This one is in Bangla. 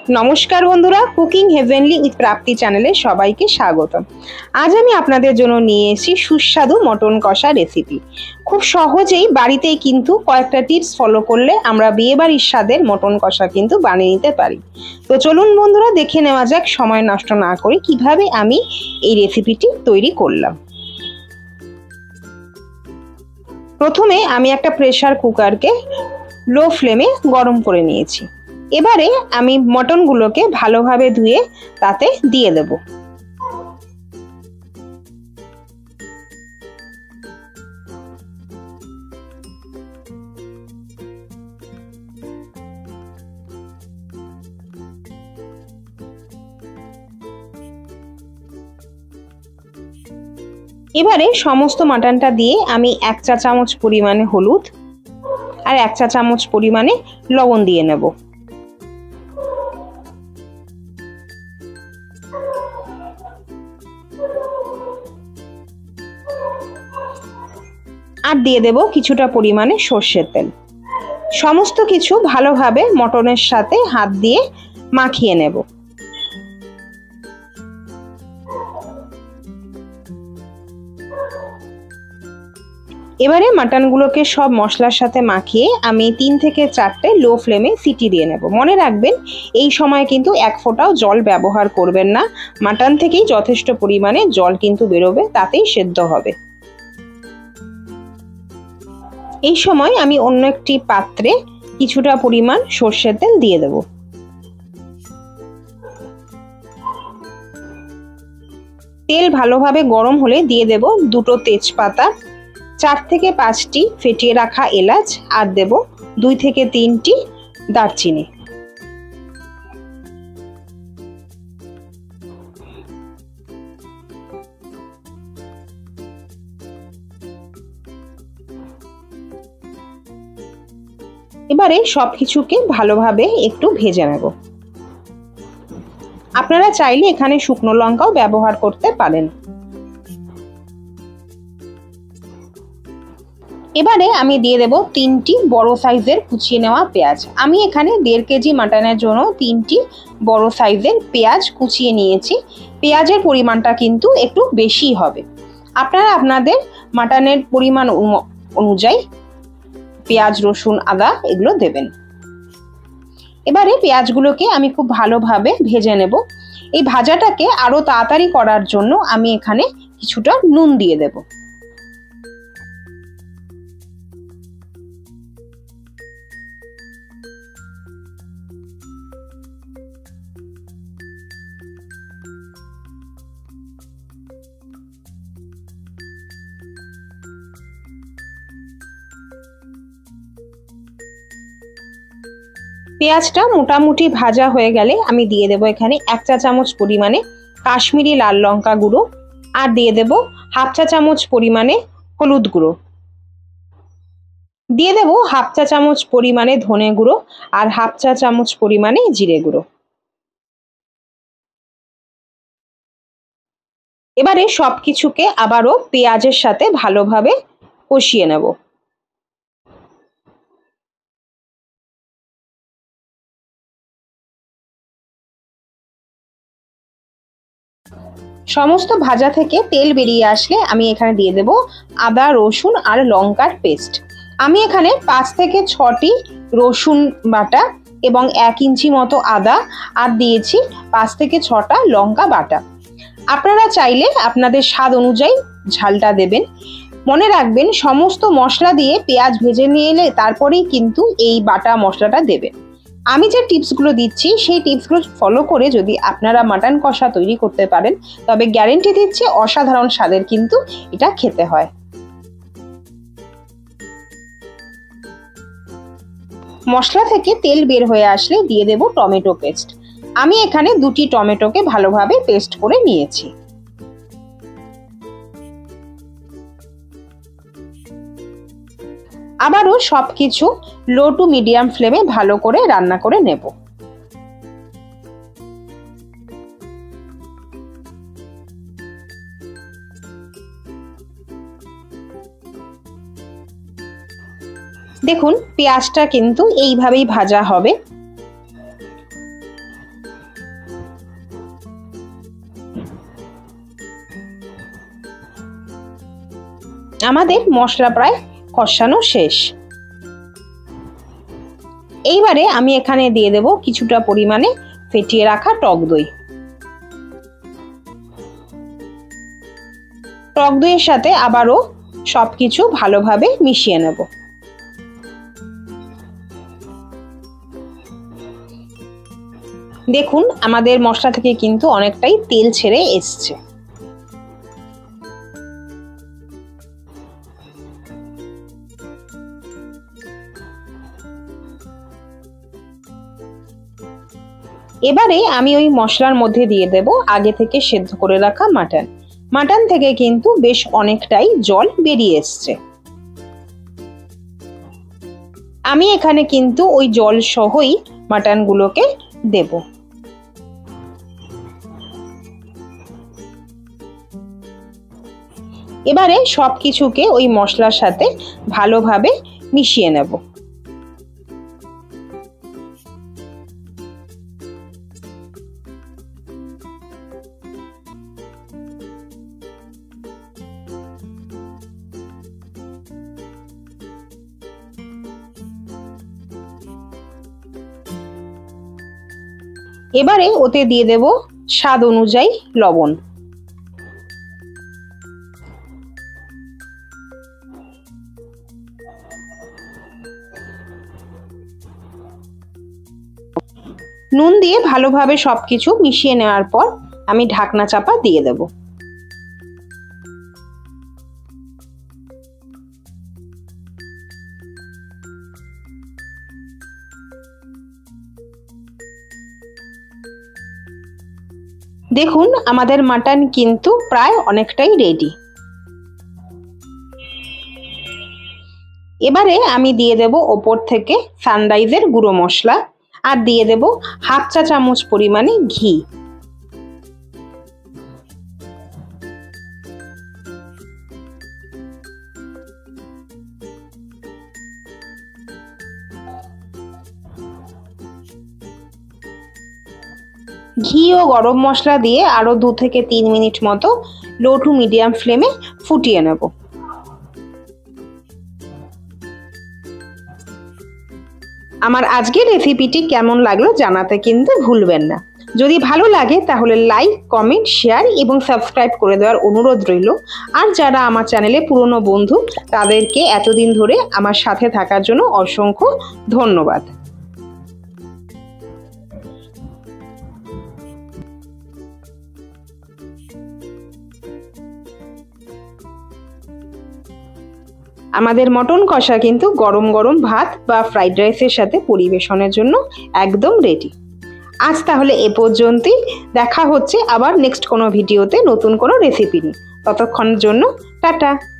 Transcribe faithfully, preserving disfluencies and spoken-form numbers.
নমস্কার বন্ধুরা, কুকিং হেভেনলি উইথ প্রাপ্তি চ্যানেলে সবাইকে স্বাগত। আজ আমি আপনাদের জন্য নিয়ে এসেছি সুস্বাদু মটন কষা রেসিপি। খুব সহজেই বাড়িতেই কিন্তু কয়েকটা টিপস ফলো করলে আমরা বিয়ে বাড়ির স্বাদের মটন কষা কিন্তু বানিয়ে নিতে পারি। তো চলুন বন্ধুরা, দেখে নেওয়া যাক সময় নষ্ট না করে কিভাবে আমি এই রেসিপিটি তৈরি করলাম। প্রথমে আমি একটা প্রেসার কুকারকে লো ফ্লেমে গরম করে নিয়েছি। এবারে আমি মটনগুলোকে ভালোভাবে ধুয়ে তাতে দিয়ে দেব। এবারে সমস্ত মাটনটা দিয়ে আমি এক চা চামচ পরিমাণে হলুদ আর এক চা চামচ পরিমাণে লবণ দিয়ে নেব। আর দিয়ে দেব কিছুটা পরিমাণে সর্ষের তেল। সমস্ত কিছু ভালোভাবে মটনের সাথে হাত দিয়ে মাখিয়ে নেব। এবারে মাটনগুলোকে সব মশলার সাথে মাখিয়ে আমি তিন থেকে চারটে লো ফ্লেমে সিটি দিয়ে নেব। মনে রাখবেন, এই সময় কিন্তু এক ফোঁটাও জল ব্যবহার করবেন না। মাটন থেকেই যথেষ্ট পরিমাণে জল কিন্তু বেরোবে, তাতেই সেদ্ধ হবে। এই সময় আমি অন্য একটি পাত্রে কিছুটা পরিমাণ সর্ষের তেল দিয়ে দেব। তেল ভালোভাবে গরম হলে দিয়ে দেব দুটো তেজপাতা, চার থেকে পাঁচটি ফেটিয়ে রাখা এলাচ আর দেব দুই থেকে তিনটি দারচিনি। এবারে সবকিছুকে ভালোভাবে একটু ভেজে নেব। আপনারা চাইলে এখানে শুকনো লঙ্কাও ব্যবহার করতে পারেন। এবারে আমি দিয়ে দেব তিনটি বড় সাইজের কুচিয়ে নেওয়া পেঁয়াজ। আমি এখানে দেড় কেজি মাটনের জন্য তিনটি বড় সাইজের পেঁয়াজ কুচিয়ে নিয়েছি। পেঁয়াজের পরিমাণটা কিন্তু একটু বেশি হবে। আপনারা আপনাদের মাটনের পরিমাণ অনুযায়ী পেঁয়াজ, রসুন, আদা এগুলো দেবেন। এবারে পেঁয়াজগুলোকে আমি খুব ভালোভাবে ভেজে নেব। এই ভাজাটাকে আরো তাড়াতাড়ি করার জন্য আমি এখানে কিছুটা নুন দিয়ে দেব। পেঁয়াজটা মোটামুটি ভাজা হয়ে গেলে আমি দিয়ে দেব এখানে এক চা চামচ পরিমাণে কাশ্মীরি লাল লঙ্কা গুঁড়ো আর দিয়ে দেব হাফ চা চামচ পরিমাণে হলুদ গুঁড়ো, দিয়ে দেব হাফ চা চামচ পরিমাণে ধনে গুঁড়ো আর হাফ চা চামচ পরিমাণে জিরে গুঁড়ো। এবারে সবকিছুকে আবারও পেঁয়াজের সাথে ভালোভাবে কষিয়ে নেব। সমস্ত ভাজা থেকে তেল বেরিয়ে আসলে আমি এখানে দিয়ে দেব আদা, রসুন আর লঙ্কার পেস্ট। আমি এখানে পাঁচ থেকে ছটি রসুন বাটা এবং এক ইঞ্চি মতো আদা আর দিয়েছি পাঁচ থেকে ছটা লঙ্কা বাটা। আপনারা চাইলে আপনাদের স্বাদ অনুযায়ী ঝালটা দেবেন। মনে রাখবেন, সমস্ত মশলা দিয়ে পেঁয়াজ ভেজে নিয়ে এলে তারপরেই কিন্তু এই বাটা মশলাটা দেবেন। আমি যে টিপসগুলো দিচ্ছি সেই টিপসগুলো ফলো করে যদি আপনারা মাটন কষা তৈরি করতে পারেন তবে গ্যারেন্টি দিচ্ছি অসাধারণ স্বাদের কিন্তু এটা খেতে হয়। মশলা থেকে তেল বের হয়ে আসলে দিয়ে দেব টমেটো পেস্ট। আমি এখানে দুটি টমেটোকে ভালোভাবে পেস্ট করে নিয়েছি। আবারও সবকিছু লো টু মিডিয়াম ফ্লেমে ভালো করে রান্না করে নেব। দেখুন পেঁয়াজটা কিন্তু এইভাবেই ভাজা হবে। আমাদের মশলা প্রায় কষানো শেষ। এইবারে আমি এখানে দিয়ে দেব কিছুটা পরিমাণে ফেটিয়ে রাখা টক দই। টক দইয়ের সাথে আবারও সবকিছু ভালোভাবে মিশিয়ে নেব। দেখুন আমাদের মশলা থেকে কিন্তু অনেকটাই তেল ছেড়ে এসছে। এবারে আমি ওই মশলার মধ্যে দিয়ে দেব আগে থেকে সেদ্ধ করে রাখা মাটন। মাটন থেকে কিন্তু বেশ অনেকটাই জল বেরিয়ে এসছে। আমি এখানে কিন্তু ওই জল সহই মাটনগুলোকে দেব। এবারে সবকিছুকে ওই মশলার সাথে ভালোভাবে মিশিয়ে নেব। এবারে ওতে দিয়ে দেব স্বাদ অনুযায়ী লবণ। নুন দিয়ে ভালোভাবে সবকিছু মিশিয়ে নেওয়ার পর আমি ঢাকনা চাপা দিয়ে দেব। দেখুন আমাদের মাটন কিন্তু প্রায় অনেকটাই রেডি। এবারে আমি দিয়ে দেব ওপর থেকে সানরাইজের গুঁড়ো মশলা আর দিয়ে দেব হাফ চা চামচ পরিমাণে ঘি। ঘি ও গরম মশলা দিয়ে আরো দু থেকে তিন মিনিট মতো লো টু মিডিয়াম ফ্লেমে ফুটিয়ে নেব। আমার আজকের রেসিপিটি কেমন লাগলো জানাতে কিন্তু ভুলবেন না। যদি ভালো লাগে তাহলে লাইক, কমেন্ট, শেয়ার এবং সাবস্ক্রাইব করে দেওয়ার অনুরোধ রইল। আর যারা আমার চ্যানেলে পুরনো বন্ধু তাদেরকে এতদিন ধরে আমার সাথে থাকার জন্য অসংখ্য ধন্যবাদ। আমাদের মটন কষা কিন্তু গরম গরম ভাত বা ফ্রাইড রাইসের সাথে পরিবেশনের জন্য একদম রেডি। আজ তাহলে এ পর্যন্তই। দেখা হচ্ছে আবার নেক্সট কোনো ভিডিওতে নতুন কোনো রেসিপি নিয়ে। ততক্ষণের জন্য টাটা।